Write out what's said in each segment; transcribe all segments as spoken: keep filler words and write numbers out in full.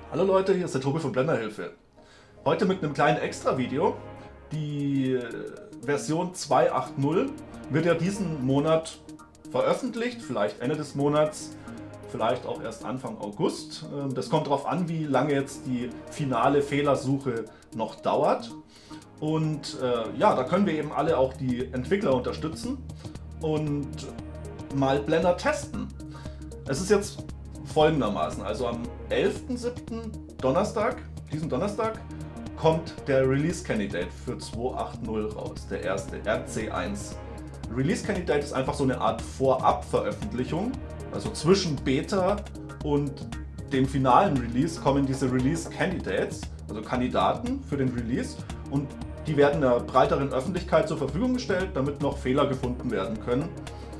Hallo Leute, hier ist der Tobi von Blenderhilfe. Heute mit einem kleinen Extra-Video. Die äh, Version zwei Punkt acht null wird ja diesen Monat veröffentlicht, vielleicht Ende des Monats, vielleicht auch erst Anfang August. Ähm, Das kommt darauf an, wie lange jetzt die finale Fehlersuche noch dauert. Und äh, ja, da können wir eben alle auch die Entwickler unterstützen und mal Blender testen. Es ist jetzt folgendermaßen, also am elften siebten Donnerstag, diesen Donnerstag, kommt der Release Candidate für zwei Punkt acht null raus, der erste, R C eins. Release Candidate ist einfach so eine Art Vorab-Veröffentlichung, also zwischen Beta und dem finalen Release kommen diese Release Candidates, also Kandidaten für den Release, und die werden der breiteren Öffentlichkeit zur Verfügung gestellt, damit noch Fehler gefunden werden können.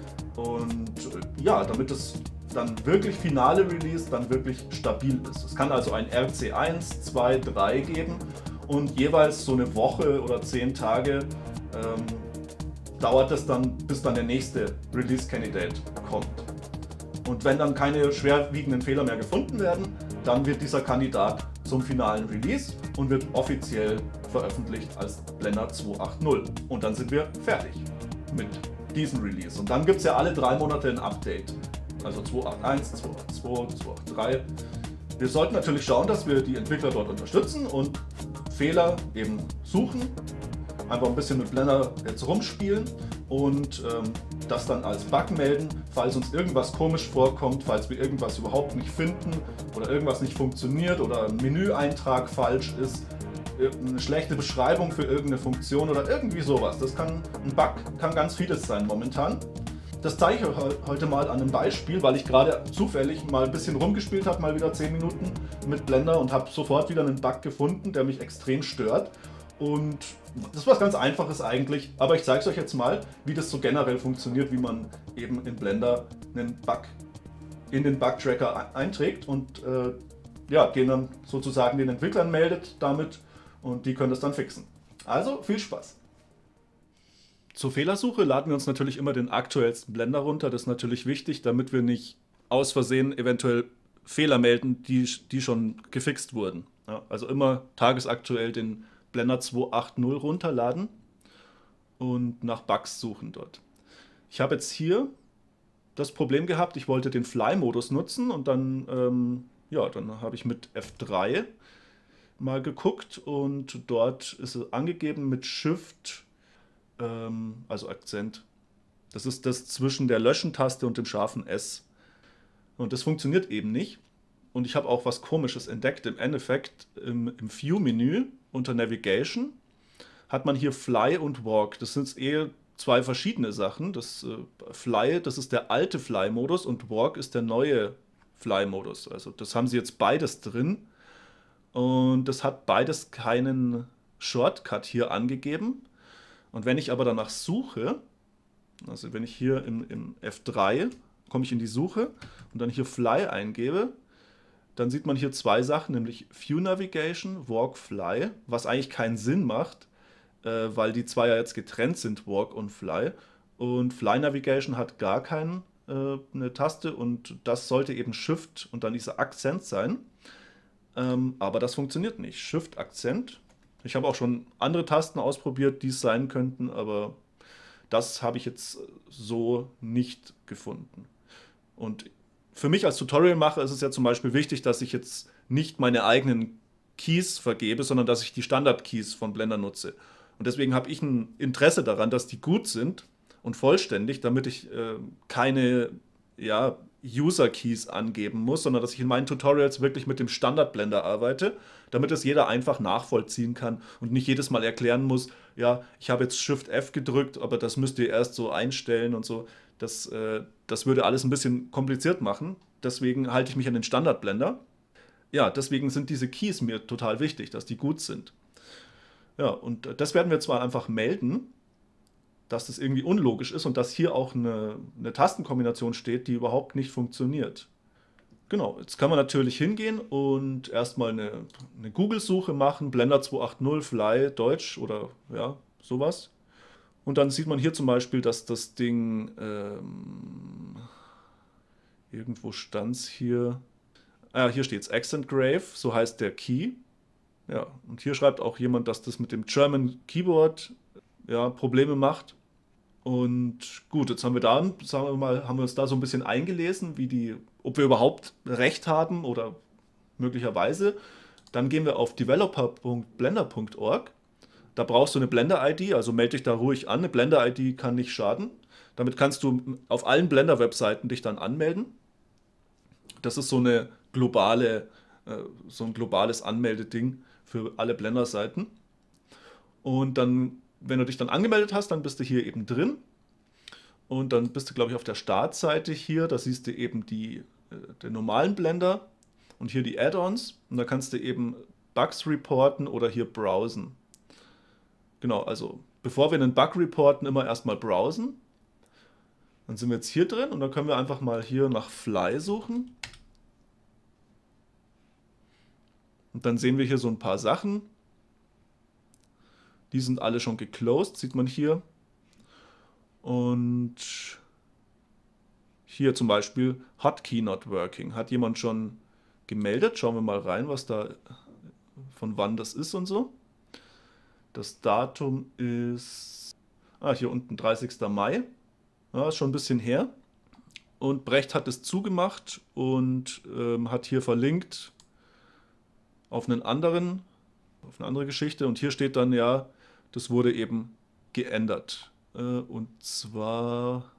Und ja, damit es dann wirklich finale Release dann wirklich stabil ist. Es kann also ein R C eins, zwei, drei geben und jeweils so eine Woche oder zehn Tage ähm, dauert es dann, bis dann der nächste Release Candidate kommt. Und wenn dann keine schwerwiegenden Fehler mehr gefunden werden, dann wird dieser Kandidat zum finalen Release und wird offiziell veröffentlicht als Blender zwei Punkt acht null. Und dann sind wir fertig mit diesem Release. Und dann gibt es ja alle drei Monate ein Update. Also zwei Punkt acht eins, zwei Punkt acht zwei, zwei Punkt acht drei. Wir sollten natürlich schauen, dass wir die Entwickler dort unterstützen und Fehler eben suchen. Einfach ein bisschen mit Blender jetzt rumspielen und ähm, das dann als Bug melden, falls uns irgendwas komisch vorkommt, falls wir irgendwas überhaupt nicht finden oder irgendwas nicht funktioniert oder ein Menüeintrag falsch ist, eine schlechte Beschreibung für irgendeine Funktion oder irgendwie sowas. Das kann ein Bug, kann ganz vieles sein momentan. Das zeige ich euch heute mal an einem Beispiel, weil ich gerade zufällig mal ein bisschen rumgespielt habe, mal wieder zehn Minuten mit Blender und habe sofort wieder einen Bug gefunden, der mich extrem stört. Und das ist was ganz Einfaches eigentlich, aber ich zeige es euch jetzt mal, wie das so generell funktioniert, wie man eben in Blender einen Bug in den Bug-Tracker einträgt und äh, ja, den dann sozusagen den Entwicklern meldet damit und die können das dann fixen. Also viel Spaß! Zur Fehlersuche laden wir uns natürlich immer den aktuellsten Blender runter. Das ist natürlich wichtig, damit wir nicht aus Versehen eventuell Fehler melden, die, die schon gefixt wurden. Ja, also immer tagesaktuell den Blender zwei Punkt acht null runterladen und nach Bugs suchen dort. Ich habe jetzt hier das Problem gehabt, ich wollte den Fly-Modus nutzen und dann, ähm, ja, dann habe ich mit F drei mal geguckt und dort ist es angegeben mit Shift, ähm, also Akzent. Das ist das zwischen der Löschen-Taste und dem scharfen S. Und das funktioniert eben nicht. Und ich habe auch was Komisches entdeckt. Im Endeffekt im, im View-Menü unter Navigation hat man hier Fly und Walk. Das sind eh zwei verschiedene Sachen. Das äh, Fly, das ist der alte Fly-Modus und Walk ist der neue Fly-Modus. Also das haben sie jetzt beides drin. Und das hat beides keinen Shortcut hier angegeben. Und wenn ich aber danach suche, also wenn ich hier im, im F drei komme ich in die Suche und dann hier Fly eingebe, dann sieht man hier zwei Sachen, nämlich View Navigation, Walk, Fly, was eigentlich keinen Sinn macht, äh, weil die zwei ja jetzt getrennt sind, Walk und Fly. Und Fly Navigation hat gar keine äh, Taste und das sollte eben Shift und dann dieser Akzent sein. Ähm, aber das funktioniert nicht. Shift, Akzent. Ich habe auch schon andere Tasten ausprobiert, die es sein könnten, aber das habe ich jetzt so nicht gefunden. Und für mich als Tutorial-Macher ist es ja zum Beispiel wichtig, dass ich jetzt nicht meine eigenen Keys vergebe, sondern dass ich die Standard-Keys von Blender nutze. Und deswegen habe ich ein Interesse daran, dass die gut sind und vollständig, damit ich äh, keine ja, User-Keys angeben muss, sondern dass ich in meinen Tutorials wirklich mit dem Standard-Blender arbeite, damit es jeder einfach nachvollziehen kann und nicht jedes Mal erklären muss, ja, ich habe jetzt Shift F gedrückt, aber das müsst ihr erst so einstellen und so. Das, äh, das würde alles ein bisschen kompliziert machen. Deswegen halte ich mich an den Standard-Blender. Ja, deswegen sind diese Keys mir total wichtig, dass die gut sind. Ja, und das werden wir zwar einfach melden, dass das irgendwie unlogisch ist und dass hier auch eine, eine Tastenkombination steht, die überhaupt nicht funktioniert. Genau, jetzt kann man natürlich hingehen und erstmal eine, eine Google-Suche machen, Blender zwei Punkt acht null, Fly, Deutsch oder ja, sowas. Und dann sieht man hier zum Beispiel, dass das Ding, ähm, irgendwo stand es hier, Ah, hier steht es, Accent Grave, so heißt der Key. Ja, und hier schreibt auch jemand, dass das mit dem German Keyboard ja, Probleme macht. Und gut, jetzt haben wir da, sagen wir mal, haben wir uns da so ein bisschen eingelesen, wie die, ob wir überhaupt recht haben oder möglicherweise. Dann gehen wir auf developer punkt blender punkt org. Da brauchst du eine Blender-I D, also melde dich da ruhig an. Eine Blender-I D kann nicht schaden. Damit kannst du auf allen Blender-Webseiten dich dann anmelden. Das ist so eine globale, äh, so ein globales Anmeldeding für alle Blender-Seiten. Und dann, wenn du dich dann angemeldet hast, dann bist du hier eben drin. Und dann bist du, glaube ich, auf der Startseite hier. Da siehst du eben die, äh, den normalen Blender und hier die Add-ons. Und da kannst du eben Bugs reporten oder hier browsen. Genau, also bevor wir einen Bug reporten, immer erstmal browsen. Dann sind wir jetzt hier drin und dann können wir einfach mal hier nach Fly suchen. Und dann sehen wir hier so ein paar Sachen. Die sind alle schon geclosed, sieht man hier. Und hier zum Beispiel Hotkey not working. Hat jemand schon gemeldet? Schauen wir mal rein, was da, von wann das ist und so. Das Datum ist, ah, hier unten dreißigster Mai. Ja, ist schon ein bisschen her. Und Brecht hat es zugemacht und ähm, hat hier verlinkt auf einen anderen, auf eine andere Geschichte. Und hier steht dann ja, das wurde eben geändert. Äh, und zwar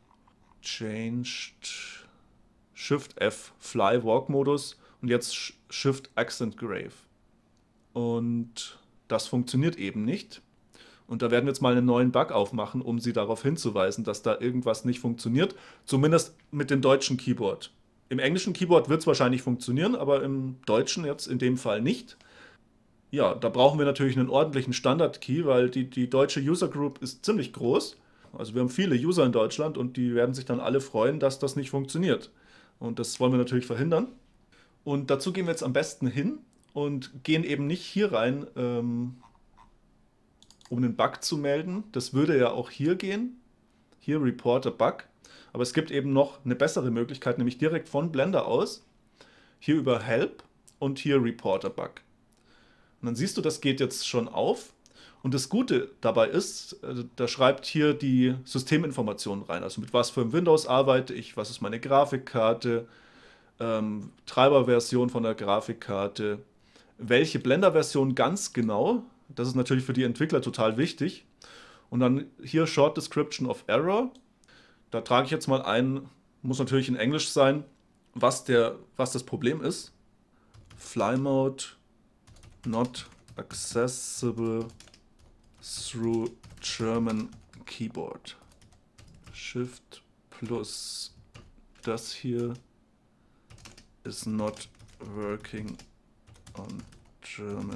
changed Shift F Fly Walk Modus und jetzt Shift Accent Grave. Und das funktioniert eben nicht. Und da werden wir jetzt mal einen neuen Bug aufmachen, um Sie darauf hinzuweisen, dass da irgendwas nicht funktioniert. Zumindest mit dem deutschen Keyboard. Im englischen Keyboard wird es wahrscheinlich funktionieren, aber im deutschen jetzt in dem Fall nicht. Ja, da brauchen wir natürlich einen ordentlichen Standard-Key, weil die, die deutsche User Group ist ziemlich groß. Also wir haben viele User in Deutschland und die werden sich dann alle freuen, dass das nicht funktioniert. Und das wollen wir natürlich verhindern. Und dazu gehen wir jetzt am besten hin und gehen eben nicht hier rein, ähm, um einen Bug zu melden. Das würde ja auch hier gehen. Hier Report a Bug. Aber es gibt eben noch eine bessere Möglichkeit, nämlich direkt von Blender aus. Hier über Help und hier Report a Bug. Und dann siehst du, das geht jetzt schon auf. Und das Gute dabei ist, da schreibt hier die Systeminformationen rein. Also mit was für einem Windows arbeite ich, was ist meine Grafikkarte, ähm, Treiberversion von der Grafikkarte, welche Blender-Version ganz genau. Das ist natürlich für die Entwickler total wichtig. Und dann hier Short Description of Error. Da trage ich jetzt mal ein, muss natürlich in Englisch sein, was, der, was das Problem ist. Fly Mode not accessible through German Keyboard. Shift plus das hier is not working on German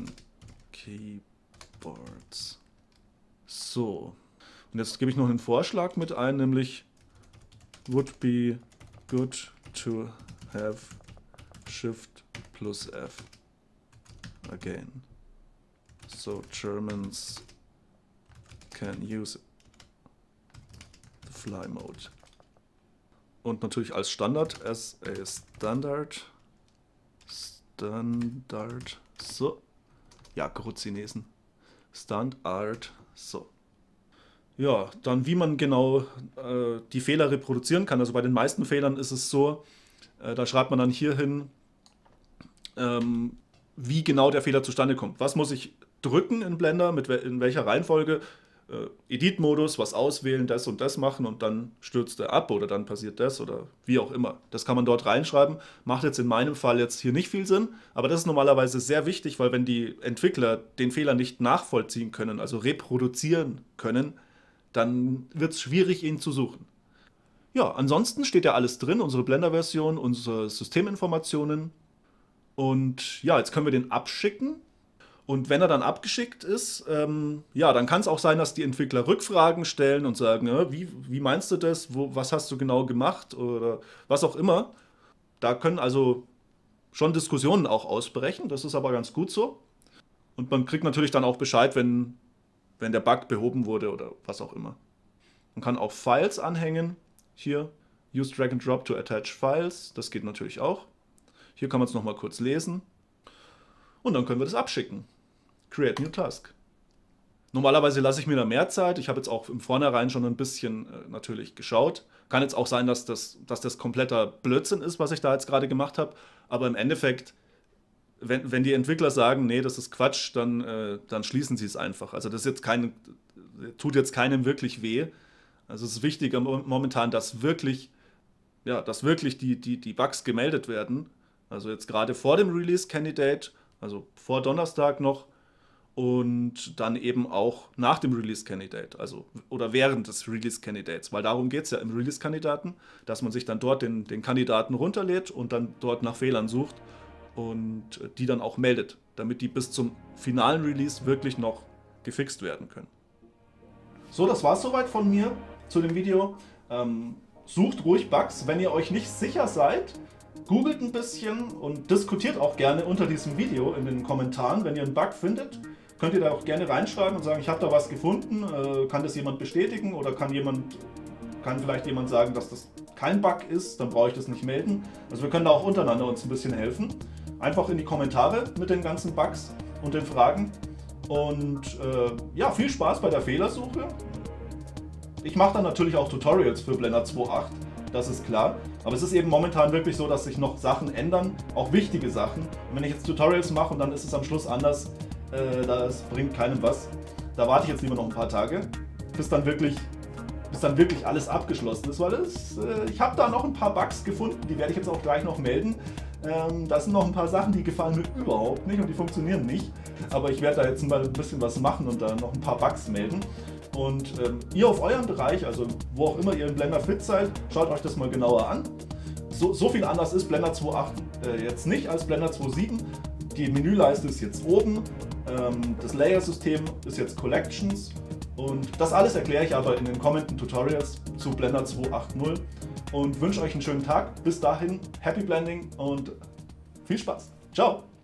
Keyboards. So, und jetzt gebe ich noch einen Vorschlag mit ein, nämlich would be good to have Shift plus F again. So Germans can use the fly mode. Und natürlich als Standard as a Standard. Standard. So. Ja, Grutzinesen. Standard. So. Ja, dann wie man genau äh, die Fehler reproduzieren kann. Also bei den meisten Fehlern ist es so, äh, da schreibt man dann hier hin, ähm, wie genau der Fehler zustande kommt. Was muss ich drücken in Blender, mit wel in welcher Reihenfolge, äh, Edit-Modus, was auswählen, das und das machen und dann stürzt er ab oder dann passiert das oder wie auch immer. Das kann man dort reinschreiben. Macht jetzt in meinem Fall jetzt hier nicht viel Sinn, aber das ist normalerweise sehr wichtig, weil wenn die Entwickler den Fehler nicht nachvollziehen können, also reproduzieren können, dann wird es schwierig, ihn zu suchen. Ja, ansonsten steht ja alles drin, unsere Blender-Version, unsere Systeminformationen. Und ja, jetzt können wir den abschicken. Und wenn er dann abgeschickt ist, ähm, ja, dann kann es auch sein, dass die Entwickler Rückfragen stellen und sagen, ja, wie, wie meinst du das, Wo, was hast du genau gemacht oder was auch immer. Da können also schon Diskussionen auch ausbrechen, das ist aber ganz gut so. Und man kriegt natürlich dann auch Bescheid, wenn, wenn der Bug behoben wurde oder was auch immer. Man kann auch Files anhängen, hier, use drag and drop to attach files, das geht natürlich auch. Hier kann man es nochmal kurz lesen. Und dann können wir das abschicken. Create New Task. Normalerweise lasse ich mir da mehr Zeit. Ich habe jetzt auch im Vornherein schon ein bisschen äh, natürlich geschaut. Kann jetzt auch sein, dass das, dass das kompletter Blödsinn ist, was ich da jetzt gerade gemacht habe. Aber im Endeffekt, wenn, wenn die Entwickler sagen, nee, das ist Quatsch, dann, äh, dann schließen sie es einfach. Also das ist jetzt kein, tut jetzt keinem wirklich weh. Also es ist wichtiger momentan, dass wirklich, ja, dass wirklich die, die, die Bugs gemeldet werden. Also jetzt gerade vor dem Release Candidate, also vor Donnerstag noch. Und dann eben auch nach dem Release Candidate, also oder während des Release Candidates, weil darum geht es ja im Release Kandidaten, dass man sich dann dort den, den Kandidaten runterlädt und dann dort nach Fehlern sucht und die dann auch meldet, damit die bis zum finalen Release wirklich noch gefixt werden können. So, das war es soweit von mir zu dem Video. Ähm, sucht ruhig Bugs, wenn ihr euch nicht sicher seid. Googelt ein bisschen und diskutiert auch gerne unter diesem Video in den Kommentaren, wenn ihr einen Bug findet. Könnt ihr da auch gerne reinschreiben und sagen, ich habe da was gefunden, äh, kann das jemand bestätigen oder kann jemand, kann vielleicht jemand sagen, dass das kein Bug ist, dann brauche ich das nicht melden. Also wir können da auch untereinander uns ein bisschen helfen. Einfach in die Kommentare mit den ganzen Bugs und den Fragen. Und äh, ja, viel Spaß bei der Fehlersuche. Ich mache dann natürlich auch Tutorials für Blender zwei Punkt acht, das ist klar. Aber es ist eben momentan wirklich so, dass sich noch Sachen ändern, auch wichtige Sachen. Und wenn ich jetzt Tutorials mache und dann ist es am Schluss anders, das bringt keinem was. Da warte ich jetzt lieber noch ein paar Tage, bis dann wirklich, bis dann wirklich alles abgeschlossen ist, weil es, äh, ich habe da noch ein paar Bugs gefunden, die werde ich jetzt auch gleich noch melden. Ähm, das sind noch ein paar Sachen, die gefallen mir überhaupt nicht und die funktionieren nicht. Aber ich werde da jetzt mal ein bisschen was machen und da noch ein paar Bugs melden. Und ähm, ihr auf eurem Bereich, also wo auch immer ihr in Blender fit seid, schaut euch das mal genauer an. So, so viel anders ist Blender zwei Punkt acht äh, jetzt nicht als Blender zwei Punkt sieben. Die Menüleiste ist jetzt oben, ähm, das Layer-System ist jetzt Collections und das alles erkläre ich aber in den kommenden Tutorials zu Blender zwei Punkt acht null und wünsche euch einen schönen Tag. Bis dahin, Happy Blending und viel Spaß. Ciao!